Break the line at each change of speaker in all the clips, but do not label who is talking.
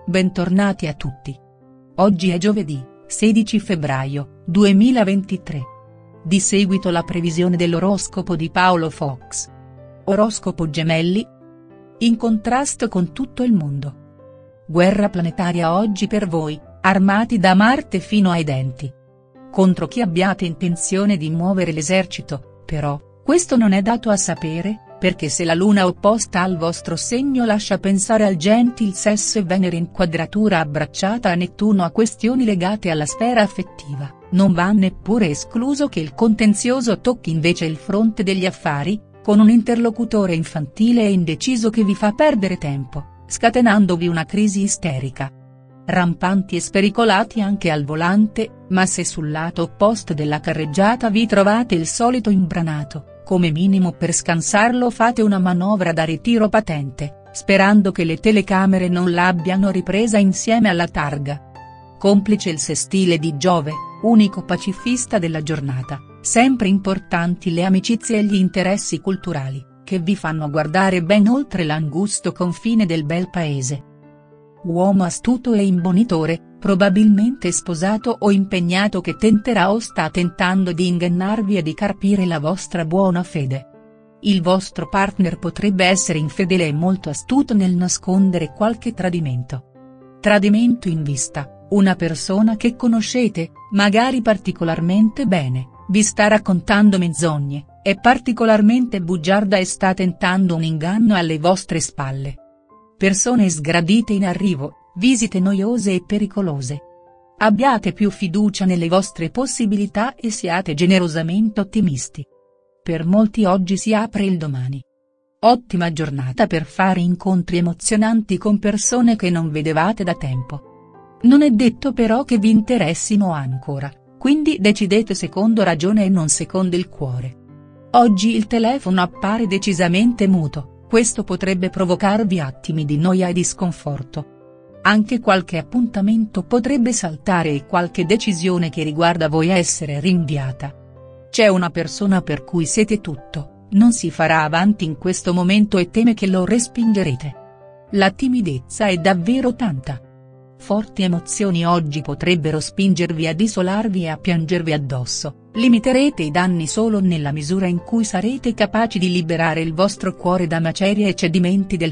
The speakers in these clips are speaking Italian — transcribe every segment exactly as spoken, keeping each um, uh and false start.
bentornati a tutti. Oggi è giovedì, sedici febbraio, duemilaventitré. Di seguito la previsione dell'oroscopo di Paolo Fox. Oroscopo Gemelli. In contrasto con tutto il mondo. Guerra planetaria oggi per voi, armati da Marte fino ai denti. Contro chi abbiate intenzione di muovere l'esercito, però, questo non è dato a sapere, perché se la luna opposta al vostro segno lascia pensare al gentil sesso e Venere in quadratura abbracciata a Nettuno a questioni legate alla sfera affettiva, non va neppure escluso che il contenzioso tocchi invece il fronte degli affari, con un interlocutore infantile e indeciso che vi fa perdere tempo, scatenandovi una crisi isterica. Rampanti e spericolati anche al volante, ma se sul lato opposto della carreggiata vi trovate il solito imbranato, come minimo per scansarlo fate una manovra da ritiro patente, sperando che le telecamere non l'abbiano ripresa insieme alla targa. Complice il sestile di Giove, unico pacifista della giornata, sempre importanti le amicizie e gli interessi culturali, che vi fanno guardare ben oltre l'angusto confine del bel paese. Uomo astuto e imbonitore, probabilmente sposato o impegnato che tenterà o sta tentando di ingannarvi e di carpire la vostra buona fede. Il vostro partner potrebbe essere infedele e molto astuto nel nascondere qualche tradimento. Tradimento in vista, una persona che conoscete, magari particolarmente bene, vi sta raccontando menzogne, è particolarmente bugiarda e sta tentando un inganno alle vostre spalle. Persone sgradite in arrivo, visite noiose e pericolose. Abbiate più fiducia nelle vostre possibilità e siate generosamente ottimisti. Per molti oggi si apre il domani. Ottima giornata per fare incontri emozionanti con persone che non vedevate da tempo. Non è detto però che vi interessino ancora, quindi decidete secondo ragione e non secondo il cuore. Oggi il telefono appare decisamente muto. Questo potrebbe provocarvi attimi di noia e di sconforto. Anche qualche appuntamento potrebbe saltare e qualche decisione che riguarda voi essere rinviata. C'è una persona per cui siete tutto, non si farà avanti in questo momento e teme che lo respingerete. La timidezza è davvero tanta. Forti emozioni oggi potrebbero spingervi ad isolarvi e a piangervi addosso, limiterete i danni solo nella misura in cui sarete capaci di liberare il vostro cuore da macerie e cedimenti del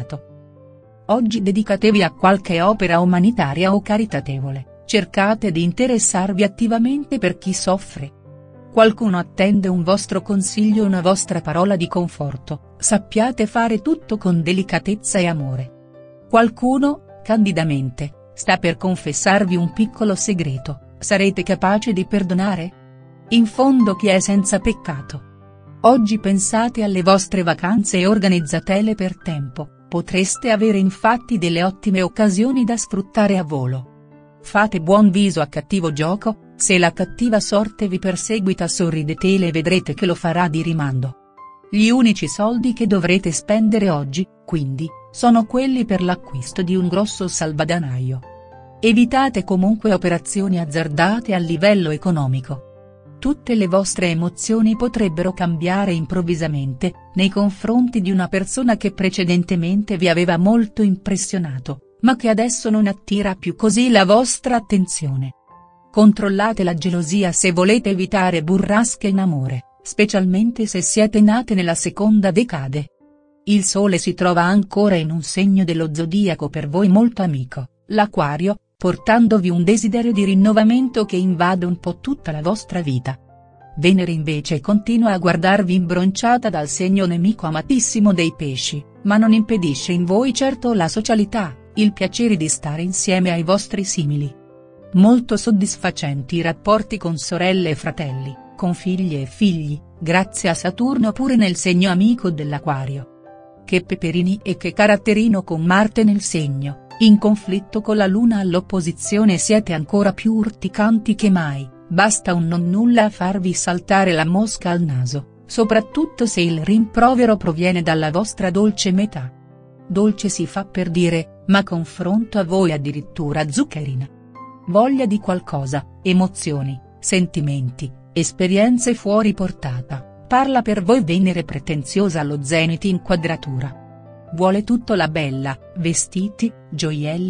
passato. Oggi dedicatevi a qualche opera umanitaria o caritatevole, cercate di interessarvi attivamente per chi soffre. Qualcuno attende un vostro consiglio e una vostra parola di conforto, sappiate fare tutto con delicatezza e amore. Qualcuno, candidamente, sta per confessarvi un piccolo segreto, sarete capaci di perdonare? In fondo chi è senza peccato? Oggi pensate alle vostre vacanze e organizzatele per tempo, potreste avere infatti delle ottime occasioni da sfruttare a volo. Fate buon viso a cattivo gioco, se la cattiva sorte vi perseguita sorridetele e vedrete che lo farà di rimando. Gli unici soldi che dovrete spendere oggi, quindi, sono quelli per l'acquisto di un grosso salvadanaio. Evitate comunque operazioni azzardate a livello economico. Tutte le vostre emozioni potrebbero cambiare improvvisamente, nei confronti di una persona che precedentemente vi aveva molto impressionato, ma che adesso non attira più così la vostra attenzione. Controllate la gelosia se volete evitare burrasche in amore, specialmente se siete nate nella seconda decade. Il Sole si trova ancora in un segno dello zodiaco per voi molto amico, l'Aquario, portandovi un desiderio di rinnovamento che invade un po' tutta la vostra vita. Venere invece continua a guardarvi imbronciata dal segno nemico amatissimo dei Pesci, ma non impedisce in voi certo la socialità, il piacere di stare insieme ai vostri simili. Molto soddisfacenti i rapporti con sorelle e fratelli, con figlie e figli, grazie a Saturno pure nel segno amico dell'Aquario. Che peperini e che caratterino con Marte nel segno. In conflitto con la Luna all'opposizione siete ancora più urticanti che mai, basta un nonnulla a farvi saltare la mosca al naso, soprattutto se il rimprovero proviene dalla vostra dolce metà. Dolce si fa per dire, ma confronto a voi addirittura zuccherina. Voglia di qualcosa, emozioni, sentimenti, esperienze fuori portata, parla per voi Venere pretenziosa allo zenit in quadratura. Vuole tutto la bella, vestiti, gioielli,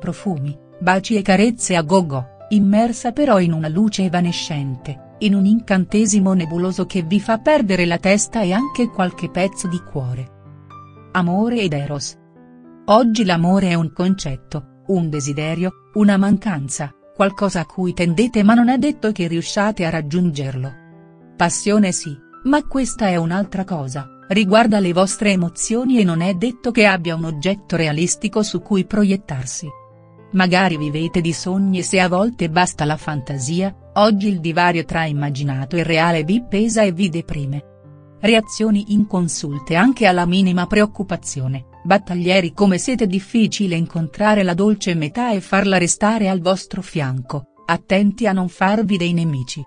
profumi, baci e carezze a go-go, immersa però in una luce evanescente, in un incantesimo nebuloso che vi fa perdere la testa e anche qualche pezzo di cuore. Amore ed Eros. Oggi l'amore è un concetto, un desiderio, una mancanza, qualcosa a cui tendete ma non è detto che riusciate a raggiungerlo. Passione sì, ma questa è un'altra cosa, riguarda le vostre emozioni e non è detto che abbia un oggetto realistico su cui proiettarsi. Magari vivete di sogni e se a volte basta la fantasia, oggi il divario tra immaginato e reale vi pesa e vi deprime. Reazioni inconsulte anche alla minima preoccupazione, battaglieri come siete difficile incontrare la dolce metà e farla restare al vostro fianco, attenti a non farvi dei nemici.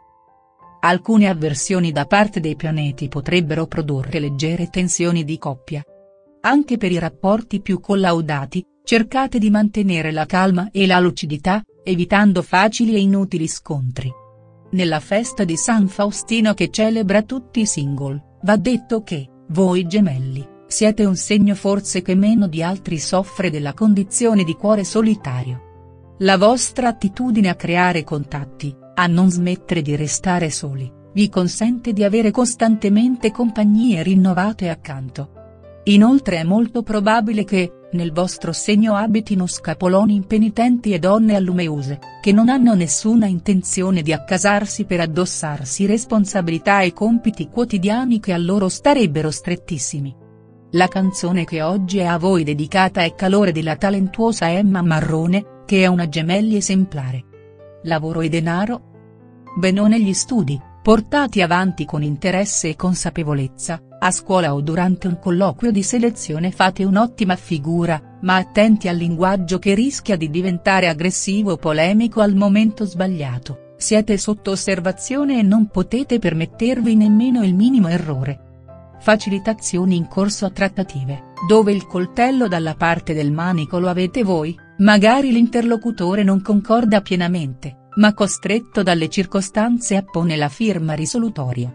Alcune avversioni da parte dei pianeti potrebbero produrre leggere tensioni di coppia. Anche per i rapporti più collaudati, cercate di mantenere la calma e la lucidità, evitando facili e inutili scontri. Nella festa di San Faustino che celebra tutti i single, va detto che, voi gemelli, siete un segno forse che meno di altri soffre della condizione di cuore solitario. La vostra attitudine a creare contatti, a non smettere di restare soli, vi consente di avere costantemente compagnie rinnovate accanto. Inoltre è molto probabile che, nel vostro segno abitino scapoloni impenitenti e donne allumeuse, che non hanno nessuna intenzione di accasarsi per addossarsi responsabilità e compiti quotidiani che a loro starebbero strettissimi. La canzone che oggi è a voi dedicata è Calore della talentuosa Emma Marrone, che è una gemelli esemplare. Lavoro e denaro? Benone gli studi, portati avanti con interesse e consapevolezza, a scuola o durante un colloquio di selezione fate un'ottima figura, ma attenti al linguaggio che rischia di diventare aggressivo o polemico al momento sbagliato, siete sotto osservazione e non potete permettervi nemmeno il minimo errore. Facilitazioni in corso a trattative, dove il coltello dalla parte del manico lo avete voi, magari l'interlocutore non concorda pienamente, ma costretto dalle circostanze appone la firma risolutoria.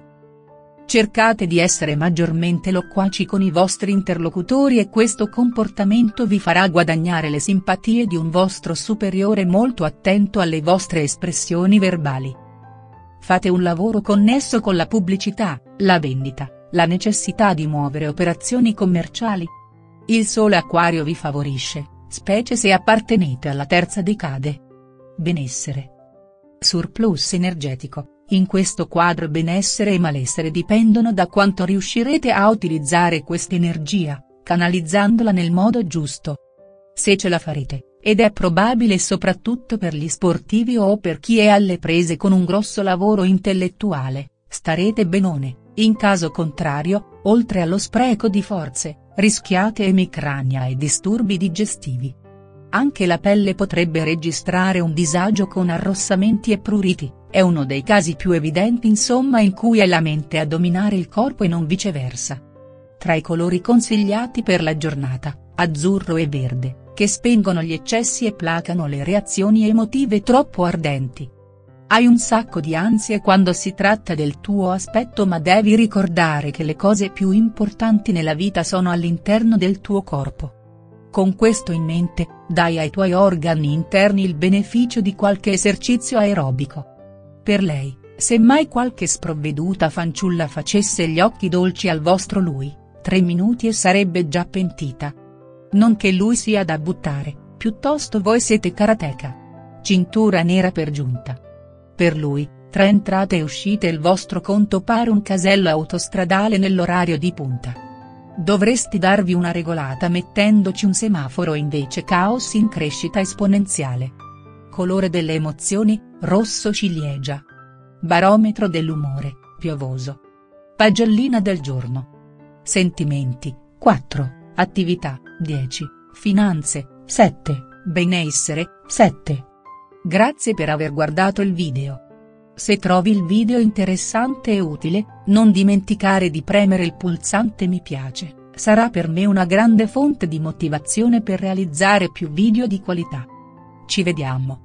Cercate di essere maggiormente loquaci con i vostri interlocutori e questo comportamento vi farà guadagnare le simpatie di un vostro superiore molto attento alle vostre espressioni verbali. Fate un lavoro connesso con la pubblicità, la vendita, la necessità di muovere operazioni commerciali. Il sole Acquario vi favorisce, specie se appartenete alla terza decade. Benessere. Surplus energetico. In questo quadro benessere e malessere dipendono da quanto riuscirete a utilizzare quest'energia, canalizzandola nel modo giusto. Se ce la farete, ed è probabile soprattutto per gli sportivi o per chi è alle prese con un grosso lavoro intellettuale, starete benone, in caso contrario, oltre allo spreco di forze, rischiate emicrania e disturbi digestivi. Anche la pelle potrebbe registrare un disagio con arrossamenti e pruriti. È uno dei casi più evidenti insomma in cui è la mente a dominare il corpo e non viceversa. Tra i colori consigliati per la giornata, azzurro e verde, che spengono gli eccessi e placano le reazioni emotive troppo ardenti. Hai un sacco di ansie quando si tratta del tuo aspetto ma devi ricordare che le cose più importanti nella vita sono all'interno del tuo corpo. Con questo in mente, dai ai tuoi organi interni il beneficio di qualche esercizio aerobico. Per lei, se mai qualche sprovveduta fanciulla facesse gli occhi dolci al vostro lui, tre minuti e sarebbe già pentita. Non che lui sia da buttare, piuttosto voi siete karateka. Cintura nera per giunta. Per lui, tra entrate e uscite il vostro conto pare un casello autostradale nell'orario di punta. Dovresti darvi una regolata mettendoci un semaforo invece caos in crescita esponenziale. Colore delle emozioni, rosso ciliegia. Barometro dell'umore, piovoso. Pagellina del giorno. Sentimenti, quattro, attività, dieci, finanze, sette, benessere, sette. Grazie per aver guardato il video. Se trovi il video interessante e utile, non dimenticare di premere il pulsante mi piace, sarà per me una grande fonte di motivazione per realizzare più video di qualità. Ci vediamo.